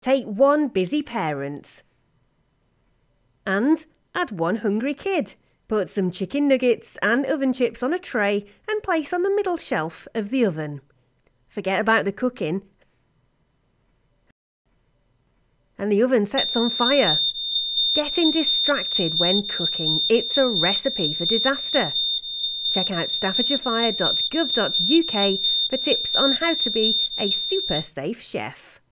Take one busy parent and add one hungry kid. Put some chicken nuggets and oven chips on a tray and place on the middle shelf of the oven. Forget about the cooking and the oven sets on fire. Getting distracted when cooking, it's a recipe for disaster. Check out staffordshirefire.gov.uk for tips on how to be a super safe chef.